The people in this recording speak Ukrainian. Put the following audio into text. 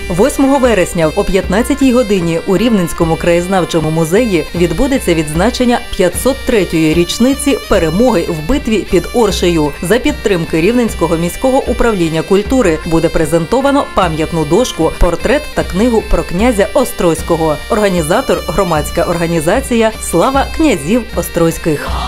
8 вересня о 15-й годині у Рівненському краєзнавчому музеї відбудеться відзначення 503-ї річниці перемоги в битві під Оршею. За підтримки Рівненського міського управління культури буде презентовано пам'ятну дошку, портрет та книгу про князя Острозького. Організатор – громадська організація «Слава князів Острозьких».